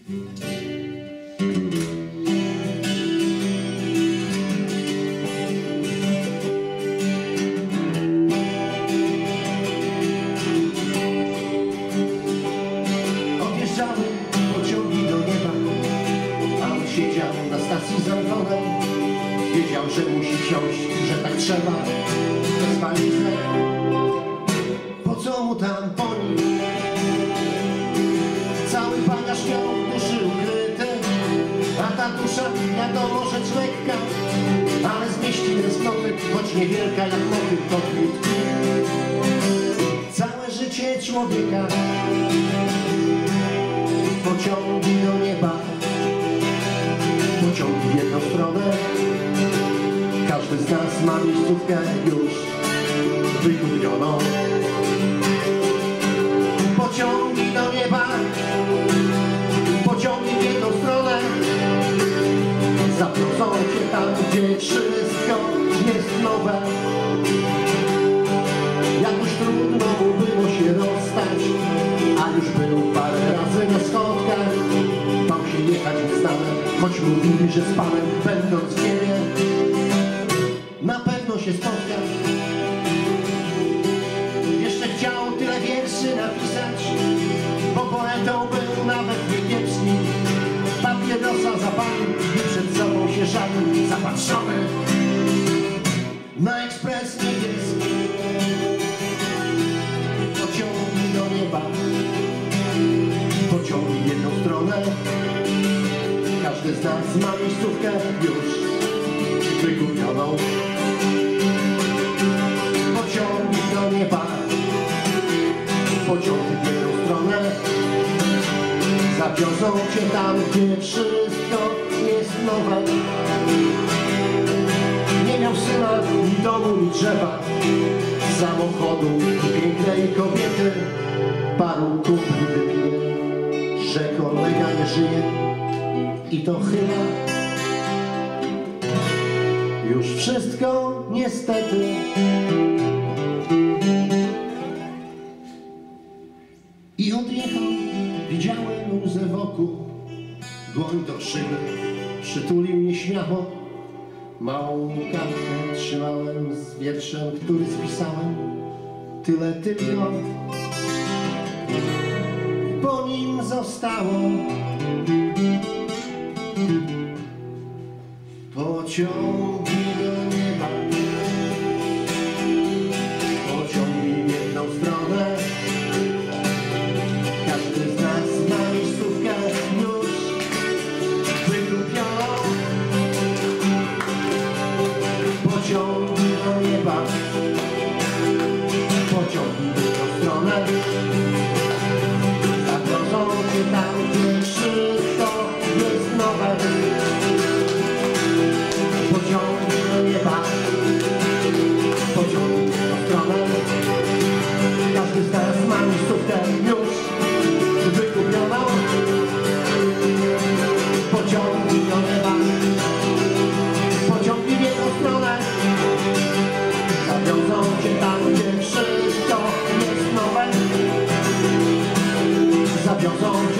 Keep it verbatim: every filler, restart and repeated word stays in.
Odjeżdżały pociągi do nieba, a on siedział na stacji za ogonem. Wiedział, że musi wsiąść, że tak trzeba, bez walizek. Po co mu tam po nim? Cały bagaż miał w duszy ukryty, a ta dusza, wiadomo, rzecz lekka, ale zmieści tęsknoty, choć niewielka jak motyw podwódki. Całe życie człowieka, pociągi do nieba, pociągi w jedną stronę. Każdy z nas ma miejscówkę już wykupioną. Pociągi do nieba, pociągi w jedną stronę. Zaprowadzą cię tam, gdzie wszystko jest nowe. Jakoś trudno mu było się rozstać, a już był parę razy na schodkach. Bał się jechać w stale, choć mówili, że z Panem, będąc w niebie, na pewno się spotka. Jeszcze chciał tyle wierszy napisać, bo poetą był nawet niekiepski. Papierosa zapalił i przed sobą się żalił, zapatrzony na ekspres niebieski. Pociągi do nieba, pociągi w jedną stronę. Każdy z nas ma miejscówkę już wykupioną. Pociągi do nieba, pociągi w jedną stronę. Zawiozą cię tam, gdzie wszystko jest nowe. Nie miał syna, ni domu, ni drzewa, samochodu i pięknej kobiety. Paru kumpli wypije, że kolega nie żyje i to chyba już wszystko niestety. I odjechał, widziałem łzę wokół, dłoń do szyby, przytulił mnie śmiało. Małą kartkę trzymałem z wierszem, który spisałem. Tyle tylko po nim zostało. Pociągi do nieba, pociągi w jedną stronę. Każdy z nas ma miejscówkę już wykupioną. Pociągi do nieba, pociągi w jedną stronę. Zawiozą cię tam, gdzie wszystko jest nowe. Pociągi do nieba, pociągi w jedną stronę. Każdy z nas ma miejscówkę już wykupioną. Pociągi do nieba, pociągi w jedną stronę. Zawiozą cię tam, gdzie wszystko jest nowe. Zawiozą cię